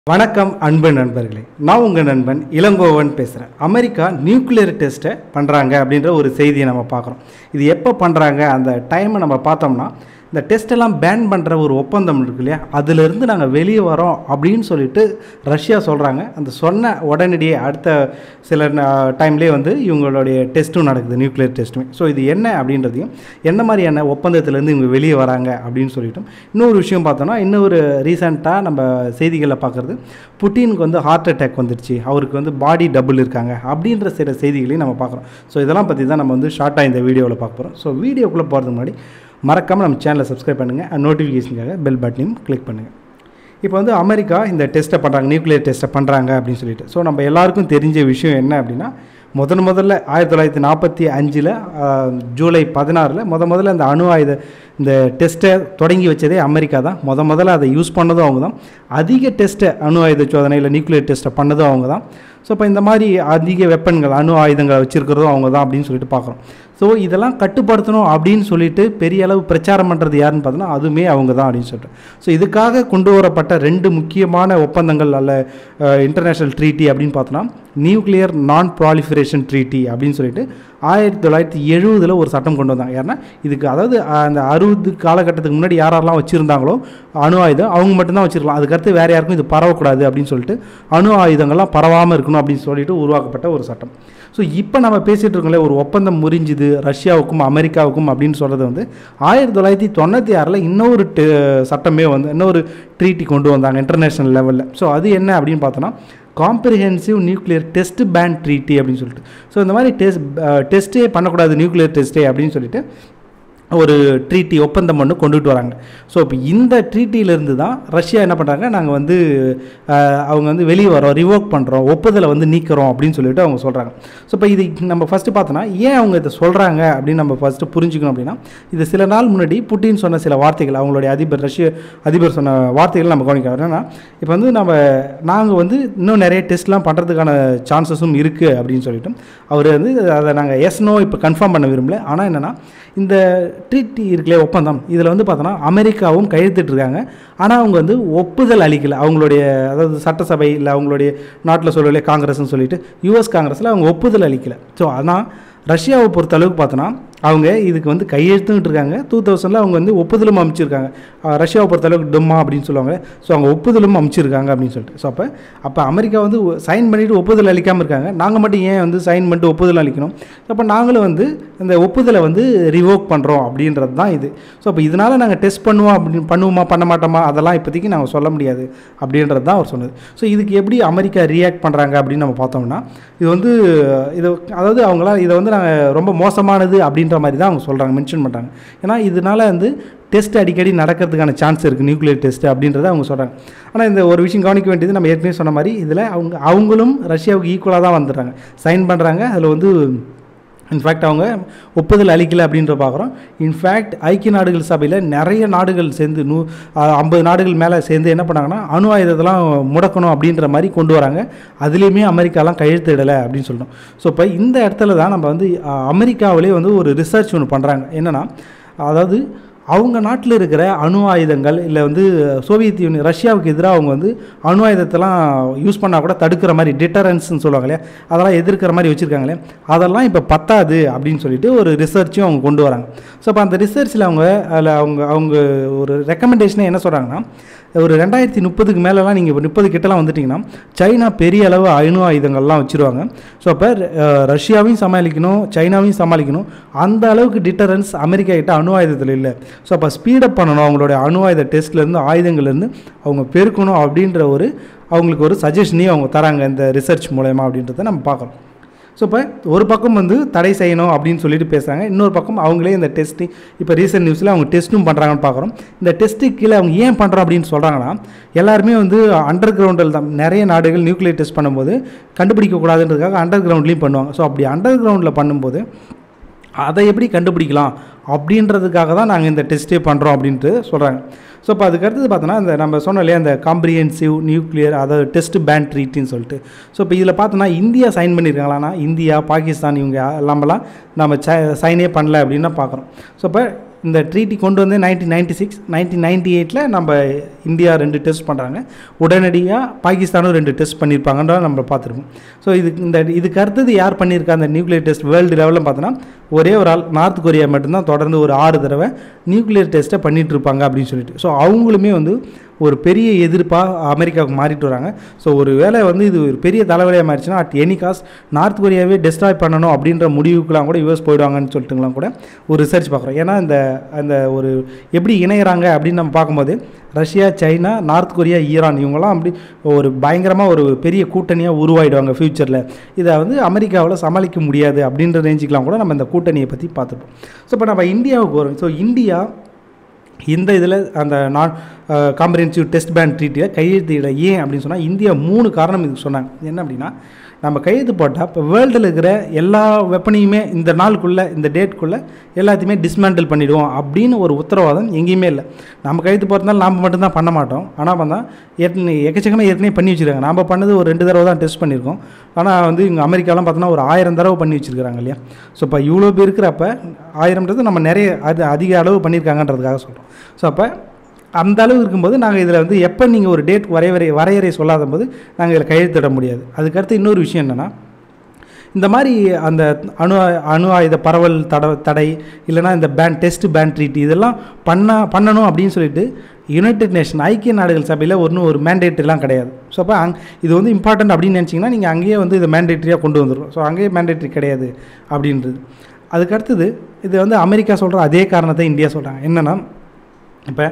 வணக்கம் அன்பு நண்பர்களே, நான் உங்கள் நண்பன் இளங்கோவன் பேசுகிறேன். அமெரிக்கா நியூக்ளியர் டெஸ்ட்டை பண்ணுறாங்க அப்படின்ற ஒரு செய்தியை நம்ம பார்க்குறோம். இது எப்போ பண்ணுறாங்க, அந்த டைமை நம்ம பார்த்தோம்னா, இந்த டெஸ்ட்டெல்லாம் பேன் பண்ணுற ஒரு ஒப்பந்தம் இருக்கு இல்லையா, அதிலிருந்து நாங்கள் வெளியே வரோம் அப்படின்னு சொல்லிட்டு ரஷ்யா சொல்கிறாங்க. அந்த சொன்ன உடனடியே அடுத்த சில டைம்லேயே வந்து இவங்களுடைய டெஸ்ட்டும் நடக்குது, நியூக்ளியர் டெஸ்ட்டுமே. ஸோ இது என்ன அப்படின்றதையும், என்ன மாதிரியான ஒப்பந்தத்திலேருந்து இவங்க வெளியே வராங்க அப்படின்னு சொல்லிட்டோம். இன்னொரு விஷயம் பார்த்தோன்னா, இன்னொரு ரீசெண்டாக நம்ம செய்திகளில் பார்க்குறது, புட்டினுக்கு வந்து ஹார்ட் அட்டாக் வந்துடுச்சு, அவருக்கு வந்து பாடி டபுள் இருக்காங்க அப்படின்ற சில செய்திகளையும் நம்ம பார்க்குறோம். ஸோ இதெல்லாம் பற்றி தான் நம்ம வந்து ஷார்ட்டாக இந்த வீடியோவில் பார்க்க போகிறோம். ஸோ வீடியோக்குள்ளே போகிறதுக்கு முன்னாடி மறக்காமல் நம்ம சேனலை சப்ஸ்கிரைப் பண்ணுங்கள், நோட்டிஃபிகேஷனுக்காக பெல் பட்டனையும் கிளிக் பண்ணுங்கள். இப்போ வந்து அமெரிக்கா இந்த டெஸ்ட்டை பண்ணுறாங்க, நியூக்ளியர் டெஸ்ட்டை பண்ணுறாங்க அப்படின்னு சொல்லிட்டு. ஸோ நம்ம எல்லாருக்கும் தெரிஞ்ச விஷயம் என்ன அப்படின்னா, முதல்ல 1945 ஜூலை 16 முதல்ல அந்த அணு ஆயுத இந்த டெஸ்ட்டை தொடங்கி வச்சதே அமெரிக்கா தான். முதல்ல அதை யூஸ் பண்ணதும் அவங்க தான். அதிக டெஸ்ட்டை அணு ஆயுத சோதனையில் நியூக்ளியர் டெஸ்ட்டை பண்ணதும் அவங்க தான். ஸோ இப்போ இந்த மாதிரி அதிக வெப்பன்கள் அணு ஆயுதங்களை வச்சுருக்கிறதும் அவங்க தான் அப்படின்னு சொல்லிட்டு பார்க்குறோம். ஸோ இதெல்லாம் கட்டுப்படுத்தணும் அப்படின்னு சொல்லிட்டு பெரிய அளவு பிரச்சாரம் பண்ணுறது யாருன்னு பார்த்தோன்னா, அதுவுமே அவங்க தான் அப்படின்னு சொல்லிட்டு. ஸோ இதுக்காக கொண்டு வரப்பட்ட 2 முக்கியமான ஒப்பந்தங்கள் அல்ல இன்டர்நேஷ்னல் ட்ரீட்டி அப்படின்னு பார்த்தோன்னா, நியூக்ளியர் நான் ப்ராலிஃபரேஷன் ட்ரீட்டி அப்படின்னு சொல்லிட்டு 1970 ஒரு சட்டம் கொண்டு வந்தாங்க. யாருன்னா இதுக்கு, அதாவது அந்த 60 காலகட்டத்துக்கு முன்னாடி யாரெல்லாம் வச்சுருந்தாங்களோ அணு ஆயுதம், அவங்க மட்டும்தான் வச்சுருக்கலாம். அதுக்கடுத்து வேறு யாருக்கும் இது பரவக்கூடாது அப்படின்னு சொல்லிட்டு, அணு ஆயுதங்கள்லாம் பரவாமல் இருக்கணும் அப்படின்னு சொல்லிட்டு உருவாக்கப்பட்ட ஒரு சட்டம். ஸோ இப்போ நம்ம பேசிகிட்டு இருக்கோம்ல, ஒரு ஒப்பந்தம் முறிஞ்சுது ரஷ்யாவுக்கும் அமெரிக்காவுக்கும் அப்படின்னு சொல்கிறது வந்து 1996 இன்னொரு சட்டமே வந்து இன்னொரு ட்ரீட்டி கொண்டு வந்தாங்க இன்டர்நேஷ்னல் லெவலில். ஸோ அது என்ன அப்படின்னு பார்த்தோன்னா, comprehensive nuclear test ban treaty அப்படின்னு சொல்லிட்டு. ஸோ இந்த மாதிரி டெஸ்ட்டே பண்ணக்கூடாது, நியூக்ளியர் டெஸ்ட்டே அப்படின்னு சொல்லிட்டு ஒரு ட்ரீட்டி ஒப்பந்தம் ஒன்று கொண்டுட்டு வராங்க. ஸோ இப்போ இந்த ட்ரீட்டியிலேருந்து தான் ரஷ்யா என்ன பண்ணுறாங்க, நாங்கள் வந்து அவங்க வந்து வெளியே வரோம், ரிவோக் பண்ணுறோம், ஒப்புதலை வந்து நீக்கிறோம் அப்படின்னு சொல்லிட்டு அவங்க சொல்கிறாங்க. ஸோ இப்போ இது நம்ம ஃபஸ்ட்டு பார்த்தோன்னா, ஏன் அவங்க இதை சொல்கிறாங்க அப்படின்னு நம்ம ஃபஸ்ட்டு புரிஞ்சுக்கணும். அப்படின்னா, இது சில நாள் முன்னாடி புட்டின் சொன்ன சில வார்த்தைகள், அவங்களுடைய ரஷ்ய அதிபர் சொன்ன வார்த்தைகள் நம்ம கவனிக்கிறோம். என்னென்னா, இப்போ வந்து நாங்கள் வந்து இன்னும் நிறைய டெஸ்ட்லாம் பண்ணுறதுக்கான சான்சஸும் இருக்குது அப்படின்னு சொல்லிட்டு அவர் வந்து அதை நாங்கள் எஸ்னோ இப்போ கன்ஃபார்ம் பண்ண விரும்பல. ஆனால் என்னென்னா, இந்த ட்ரீட்டி இருக்குல்ல, ஒப்பந்தம், இதில் வந்து பார்த்தோன்னா அமெரிக்காவும் கையெழுத்திட்டுருக்காங்க. ஆனால் அவங்க வந்து ஒப்புதல் அளிக்கலை. அவங்களுடைய, அதாவது சட்டசபை இல்லை அவங்களுடைய நாட்டில் சொல்லலையே காங்கிரஸ்ன்னு சொல்லிட்டு யூஎஸ் காங்கிரஸில் அவங்க ஒப்புதல் அளிக்கலை. ஸோ ஆனால் ரஷ்யாவை பொறுத்த அளவுக்கு பார்த்தோன்னா, அவங்க இதுக்கு வந்து கையெழுத்துட்டு இருக்காங்க. 2000 அவங்க வந்து ஒப்புதலும் அமைச்சிருக்காங்க. ரஷ்யாவை பொறுத்த அளவுக்கு டொம்மா அப்படின்னு சொல்லுவாங்க. ஸோ அவங்க ஒப்புதலும் அமைச்சிருக்காங்க அப்படின்னு சொல்லிட்டு. ஸோ அப்போ அமெரிக்கா வந்து சைன் பண்ணிவிட்டு ஒப்புதல் அளிக்காமல் இருக்காங்க. நாங்கள் மட்டும் ஏன் வந்து சைன் பண்ணிட்டு ஒப்புதல் அளிக்கணும்? அப்போ நாங்களும் வந்து இந்த ஒப்புதலை வந்து ரிவோக் பண்ணுறோம் அப்படின்றது தான் இது. ஸோ அப்போ இதனால் நாங்கள் டெஸ்ட் பண்ணுவோமா பண்ண மாட்டோமா அதெல்லாம் இப்போதைக்கு நாங்கள் சொல்ல முடியாது அப்படின்றது தான் அவர் சொன்னது. ஸோ இதுக்கு எப்படி அமெரிக்கா ரியாக்ட் பண்ணுறாங்க அப்படின்னு நம்ம பார்த்தோம்னா, இது வந்து அதாவது அவங்களாம் இதை வந்து நாங்கள் ரொம்ப மோசமானது அப்படின்ற மாதிரி தான் அவங்க சொல்கிறாங்க, மென்ஷன் பண்ணுறாங்க. ஏன்னா இதனால் வந்து டெஸ்ட் அடிக்கடி நடக்கிறதுக்கான சான்ஸ் இருக்குது, நியூக்ளியர் டெஸ்ட் அப்படின்றத அவங்க சொல்கிறாங்க. ஆனால் இந்த ஒரு விஷயம் கவனிக்க வேண்டியது, நம்ம ஏற்கனவே சொன்ன மாதிரி இதில் அவங்களும் ரஷ்யாவுக்கு ஈக்குவலாக தான் வந்துடுறாங்க, சைன் பண்ணுறாங்க. அதில் வந்து இன்ஃபேக்ட் அவங்க ஒப்புதல் அளிக்கலை அப்படின்ற பார்க்குறோம். இன்ஃபேக்ட் ஐக்கிய நாடுகள் சபையில் நிறைய நாடுகள் சேர்ந்து 50 நாடுகள் மேலே சேர்ந்து என்ன பண்ணாங்கன்னா, அணு ஆயுதத்தெல்லாம் முடக்கணும் அப்படின்ற மாதிரி கொண்டு வராங்க. அதுலேயுமே அமெரிக்காலாம் கையெழுத்திடலை அப்படின்னு சொல்லணும். ஸோ இப்போ இந்த இடத்துல தான் நம்ம வந்து அமெரிக்காவிலே வந்து ஒரு ரிசர்ச் ஒன்று பண்ணுறாங்க. என்னென்னா, அதாவது அவங்க நாட்டில் இருக்கிற அணு ஆயுதங்கள் இல்லை வந்து சோவியத் யூனியன் ரஷ்யாவுக்கு எதிராக அவங்க வந்து அணு ஆயுதத்தெல்லாம் யூஸ் பண்ணால் கூட தடுக்கிற மாதிரி, டிட்டரன்ஸ்ன்னு சொல்லுவாங்க இல்லையா, அதெல்லாம் எதிர்க்கிற மாதிரி வச்சுருக்காங்களே, அதெல்லாம் இப்போ பத்தாது அப்படின்னு சொல்லிட்டு ஒரு ரிசர்ச்சும் அவங்க கொண்டு வராங்க. ஸோ அப்போ அந்த ரிசர்ச்சில் அவங்க ஒரு ரெக்கமெண்டேஷனே என்ன சொல்கிறாங்கன்னா, ஒரு 2030க்கு மேலெலாம் நீங்கள் 30 கிட்டலாம் வந்துட்டிங்கன்னா சைனா பெரிய அளவு அணு ஆயுதங்கள்லாம் வச்சுருவாங்க. ஸோ அப்போ ரஷ்யாவையும் சமாளிக்கணும், சைனாவையும் சமாளிக்கணும். அந்த அளவுக்கு டிட்டரன்ஸ் அமெரிக்கா கிட்ட அணு ஆயுதத்தில் இல்லை. ஸோ அப்போ ஸ்பீடப் பண்ணணும், அவங்களுடைய அணு ஆயுத டெஸ்ட்லேருந்து ஆயுதங்கள்லேருந்து அவங்க பெருக்கணும் அப்படின்ற அவங்களுக்கு ஒரு சஜஷனையும் அவங்க தராங்க இந்த ரிசர்ச் மூலயமா அப்படின்றத நம்ம பார்க்குறோம். ஸோ இப்போ ஒரு பக்கம் வந்து தடை செய்யணும் அப்படின்னு சொல்லிட்டு பேசுகிறாங்க, இன்னொரு பக்கம் அவங்களே இந்த டெஸ்ட்டு இப்போ ரீசெண்ட் நியூஸில் அவங்க டெஸ்ட்டும் பண்ணுறாங்கன்னு பார்க்குறோம். இந்த டெஸ்ட்டுக்கு கீழே அவங்க ஏன் பண்ணுறோம் அப்படின்னு சொல்கிறாங்கன்னா, எல்லாருமே வந்து அண்டர் கிரவுண்டில் தான் நிறைய நாடுகள் நியூக்ளியர் டெஸ்ட் பண்ணும்போது கண்டுபிடிக்கக்கூடாதுன்றதுக்காக அண்டர் கிரவுண்ட்லேயும் பண்ணுவாங்க. ஸோ அப்படி அண்டர் கிரவுண்டில் பண்ணும்போது அதை எப்படி கண்டுபிடிக்கலாம் அப்படின்றதுக்காக தான் நாங்கள் இந்த டெஸ்ட்டே பண்ணுறோம் அப்படின்ட்டு சொல்கிறாங்க. ஸோ இப்போ அதுக்கு அடுத்தது பார்த்தோன்னா, இந்த நம்ம சொன்னோம் இல்லையா, இந்த காம்ப்ரிஹென்சிவ் நியூக்ளியர் அதாவது டெஸ்ட் பேன் ட்ரீட்டின்னு சொல்லிட்டு. ஸோ இப்போ இதில் பார்த்தோன்னா இந்தியா சைன் பண்ணியிருக்காங்களான்னா, இந்தியா பாகிஸ்தான் இவங்க எல்லாமெல்லாம் நம்ம சைனே பண்ணல அப்படின்னு தான் பார்க்குறோம். ஸோ இப்போ இந்த ட்ரீட்டி கொண்டு வந்து 1996 1998 நம்ம இந்தியா 2 டெஸ்ட் பண்ணுறாங்க. உடனடியாக பாகிஸ்தானும் 2 டெஸ்ட் பண்ணியிருப்பாங்கன்ற நம்ம பார்த்துருக்கோம். ஸோ இதுக்கு அடுத்தது யார் பண்ணியிருக்கா அந்த நியூக்ளியர் டெஸ்ட் வேர்ல்டு லெவலில் பார்த்தோன்னா ஒரே ஒரு ஆள் நார்த் கொரியா மட்டும்தான் தொடர்ந்து ஒரு 6 தடவை நியூக்ளியர் டெஸ்ட்டை பண்ணிகிட்டு இருப்பாங்க அப்படின்னு சொல்லிட்டு. ஸோ அவங்களுமே வந்து ஒரு பெரிய எதிர்ப்பாக அமெரிக்காவுக்கு மாறிட்டு வராங்க. ஸோ ஒரு வேளை வந்து இது ஒரு பெரிய தலைவலியாக மாறிடுச்சுன்னா அட் எனி காஸ்ட் நார்த் கொரியாவே டெஸ்ட்ராய் பண்ணணும் அப்படின்ற முடிவுக்கெலாம் கூட யூஎஸ் போயிடுவாங்கன்னு சொல்லிட்டுங்களாம் கூட ஒரு ரிசர்ச் பார்க்குறோம். ஏன்னா அந்த ஒரு எப்படி இணைகிறாங்க அப்படின்னு நம்ம பார்க்கும்போது Russia, China, North Korea, Iran இவங்கெல்லாம் அப்படி ஒரு பயங்கரமாக ஒரு பெரிய கூட்டணியாக உருவாயிடுவாங்க ஃப்யூச்சரில். இதை வந்து அமெரிக்காவில் சமாளிக்க முடியாது அப்படின்ற ரேஞ்சுக்கெலாம் கூட நம்ம இந்த கூட்டணியை பற்றி பார்த்துப்போம். ஸோ இப்போ நம்ம இந்தியாவுக்கு வரும். ஸோ இந்தியா இந்த இதில் அந்த நான் காம்ப்ரிஹென்சிவ் டெஸ்ட் பேன் ட்ரீட்டியில் கையெழுத்திட ஏன் அப்படின்னு சொன்னால் இந்தியா 3 காரணம் இதுக்கு சொன்னாங்க. என்ன அப்படின்னா, நம்ம கையெழுத்து போட்டால் இப்போ வேர்ல்டில் இருக்கிற எல்லா வெப்பனையுமே இந்த நாளுக்குள்ளே இந்த டேட்டுக்குள்ளே எல்லாத்தையுமே டிஸ்மேண்டில் பண்ணிவிடுவோம் அப்படின்னு ஒரு உத்தரவாதம் எங்கேயுமே இல்லை. நம்ம கையெழுத்து போகிறதுனால நாம் மட்டும்தான் பண்ண மாட்டோம். ஆனால் வந்தால் எக்கச்சக்கமாக ஏற்கனவே பண்ணி வச்சுருக்காங்க. நம்ம பண்ணது ஒரு 2 தடவை தான் டெஸ்ட் பண்ணியிருக்கோம். ஆனால் வந்து இங்கே அமெரிக்காலாம் பார்த்தோன்னா ஒரு 1000 தடவை பண்ணி வச்சுருக்காங்க இல்லையா. ஸோ இப்போ இவ்வளோ பேர் இருக்கிறப்ப 1000ன்றது நம்ம நிறைய அதிக அளவு பண்ணியிருக்காங்கன்றதுக்காக சொல்கிறோம். ஸோ அப்போ அந்த அளவு இருக்கும்போது நாங்கள் இதில் வந்து எப்போ நீங்கள் ஒரு டேட் வரையறை சொல்லாத போது நாங்கள் இதில் கையெழுத்திட முடியாது. அதுக்கடுத்து இன்னொரு விஷயம் என்னென்னா, இந்த மாதிரி அந்த அணு ஆயுத பரவல் தடை இல்லைனா இந்த டெஸ்ட் பேன் ட்ரீட்டி இதெல்லாம் பண்ணணும் அப்படின்னு சொல்லிட்டு யுனைடெட் நேஷன் ஐக்கிய நாடுகள் சபையில் ஒரு மேண்டேட்ரிலாம் கிடையாது. ஸோ அப்போ இது வந்து இம்பார்ட்டன்ட் அப்படின்னு நினச்சிங்கன்னா நீங்கள் அங்கேயே வந்து இதை மேண்டேட்ரியாக கொண்டு வந்துடும். ஸோ அங்கேயே மேண்டேட்ரி கிடையாது அப்படின்றது. அதுக்கடுத்தது இது வந்து அமெரிக்கா சொல்கிற அதே காரணத்தை இந்தியா சொல்கிறாங்க. என்னென்னா, இப்போ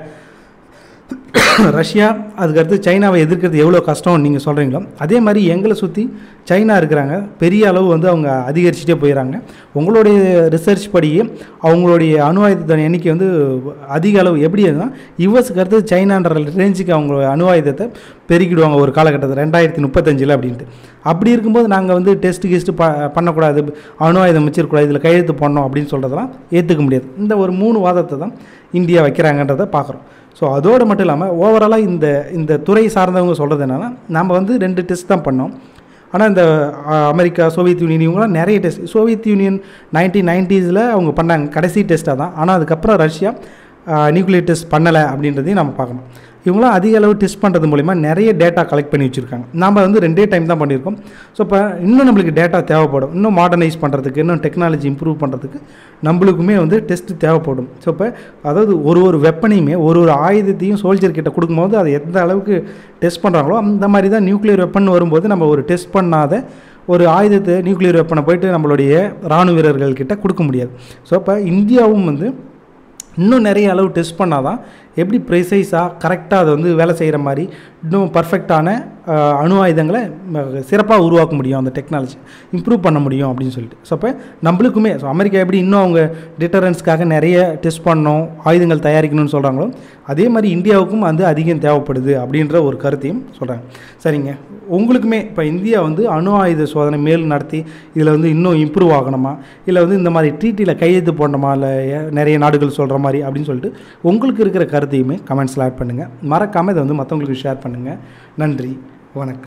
ரஷ்யா அதுக்கடுத்து சைனாவை எதிர்க்கிறது எவ்வளோ கஷ்டம் நீங்கள் சொல்கிறீங்களோ அதே மாதிரி எங்களை சுற்றி சைனா இருக்கிறாங்க. பெரிய அளவு வந்து அவங்க அதிகரிச்சுட்டே போயிடறாங்க. உங்களுடைய ரிசர்ச் படியே அவங்களுடைய அணு ஆயுதத்தின் எண்ணிக்கை வந்து அதிக அளவு எப்படி இருந்தால் யுஎஸ்க்கு அடுத்து சைனான்ற ரேஞ்சுக்கு அவங்க அணு ஆயுதத்தை பெருக்கிடுவாங்க ஒரு காலகட்டத்தில் 2035 அப்படின்ட்டு. அப்படி இருக்கும்போது நாங்கள் வந்து டெஸ்ட்டு பண்ணக்கூடாது, அணு ஆயுதம் வச்சிருக்கூடாது, இதில் கையெழுத்து பண்ணோம் அப்படின்னு சொல்கிறதெல்லாம் ஏற்றுக்க முடியாது. இந்த ஒரு 3 வாதத்தை தான் இந்தியா வைக்கிறாங்கன்றதை பார்க்குறோம். ஸோ அதோடு மட்டும் இல்லாமல் ஓவராலாக இந்த துறை சார்ந்தவங்க சொல்கிறது என்னென்னா, நம்ம வந்து 2 டெஸ்ட் தான் பண்ணோம். ஆனால் இந்த அமெரிக்கா, சோவியத் யூனியன் இவங்களாம் நிறைய டெஸ்ட். சோவியத் யூனியன் 1990s அவங்க பண்ணாங்க கடைசி டெஸ்ட்டாக தான். ஆனால் அதுக்கப்புறம் ரஷ்யா நியூக்ளியர் டெஸ்ட் பண்ணலை அப்படின்றதையும் நம்ம பார்க்கணும். இவங்களாம் அதிக அளவு டெஸ்ட் பண்ணுறது மூலிமா நிறைய டேட்டா கலெக்ட் பண்ணி வச்சுருக்காங்க. நம்ம வந்து 2 டைம் தான் பண்ணியிருக்கோம். ஸோ இப்போ இன்னும் நம்மளுக்கு டேட்டா தேவைப்படும். இன்னும் மாடர்னைஸ் பண்ணுறதுக்கு, இன்னும் டெக்னாலஜி இம்ப்ரூவ் பண்ணுறதுக்கு நம்மளுக்குமே வந்து டெஸ்ட் தேவைப்படும். ஸோ இப்போ அதாவது ஒரு வெப்பனையுமே ஒரு ஆயுதத்தையும் சோல்ஜர் கிட்ட கொடுக்கும்போது அதை எந்த அளவுக்கு டெஸ்ட் பண்ணுறாங்களோ அந்த மாதிரி தான் நியூக்ளியர் வெப்பன் வரும்போது நம்ம ஒரு டெஸ்ட் பண்ணாத ஒரு ஆயுதத்தை நியூக்ளியர் வெப்பனை போயிட்டு நம்மளுடைய இராணுவ வீரர்கள்கிட்ட கொடுக்க முடியாது. ஸோ இப்போ இந்தியாவும் வந்து இன்னும் நிறைய அளவு டெஸ்ட் பண்ணால் தான் எப்படி ப்ரிசைஸாக கரெக்டாக அதை வந்து வேலை செய்கிற மாதிரி இன்னும் பர்ஃபெக்டான அணு ஆயுதங்களை சிறப்பாக உருவாக்க முடியும், அந்த டெக்னாலஜி இம்ப்ரூவ் பண்ண முடியும் அப்படின்னு சொல்லிட்டு. ஸோ அப்போ நம்மளுக்குமே அமெரிக்கா எப்படி இன்னும் அவங்க டிட்டரன்ஸ்க்காக நிறைய டெஸ்ட் பண்ணணும், ஆயுதங்கள் தயாரிக்கணும்னு சொல்கிறாங்களோ அதே மாதிரி இந்தியாவுக்கும் வந்து அதிகம் தேவைப்படுது அப்படின்ற ஒரு கருத்தையும் சொல்கிறாங்க. சரிங்க, உங்களுக்குமே இப்போ இந்தியா வந்து அணு ஆயுத சோதனை மேல் நடத்தி இதில் வந்து இன்னும் இம்ப்ரூவ் ஆகணுமா, இல்லை வந்து இந்த மாதிரி ட்ரீட்டியில் கையெழுத்து போடணுமா, இல்லை நிறைய நாடுகள் சொல்கிற மாதிரி அப்படின்னு சொல்லிட்டு உங்களுக்கு இருக்கிற கருத்தையுமே கமெண்ட்ஸில் ஆட் பண்ணுங்கள். மறக்காமல் இதை வந்து மற்றவங்களுக்கு ஷேர் பண்ணுங்கள். நன்றி, வணக்கம்.